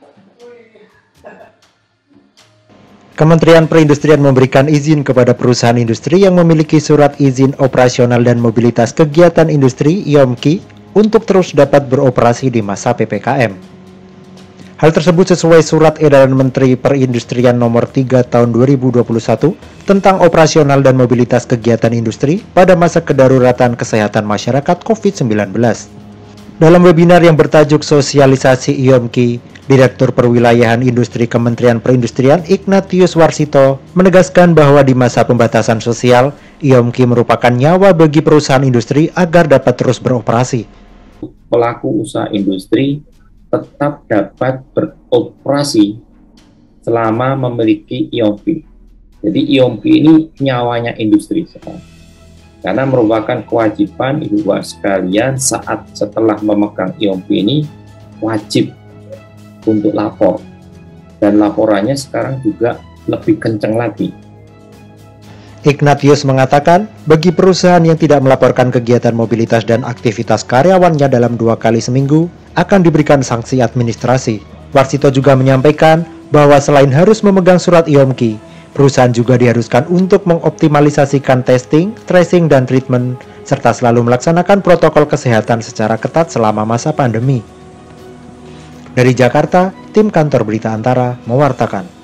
Kementerian Perindustrian memberikan izin kepada perusahaan industri yang memiliki surat izin operasional dan mobilitas kegiatan industri (IOMKI) untuk terus dapat beroperasi di masa PPKM. Hal tersebut sesuai Surat Edaran Menteri Perindustrian Nomor 3 Tahun 2021 tentang operasional dan mobilitas kegiatan industri pada masa kedaruratan kesehatan masyarakat COVID-19. Dalam webinar yang bertajuk Sosialisasi IOMKI, Direktur Perwilayahan Industri Kementerian Perindustrian Ignatius Warsito menegaskan bahwa di masa pembatasan sosial, IOMKI merupakan nyawa bagi perusahaan industri agar dapat terus beroperasi. Pelaku usaha industri tetap dapat beroperasi selama memiliki IOMKI. Jadi IOMKI ini nyawanya industri sekarang. Karena merupakan kewajiban Ibu Bapak sekalian saat setelah memegang IOMKI ini wajib untuk lapor. Dan laporannya sekarang juga lebih kencang lagi. Ignatius mengatakan, bagi perusahaan yang tidak melaporkan kegiatan mobilitas dan aktivitas karyawannya dalam 2 kali seminggu, akan diberikan sanksi administrasi. Warsito juga menyampaikan bahwa selain harus memegang surat IOMKI, perusahaan juga diharuskan untuk mengoptimalisasikan testing, tracing, dan treatment, serta selalu melaksanakan protokol kesehatan secara ketat selama masa pandemi. Dari Jakarta, tim Kantor Berita Antara mewartakan.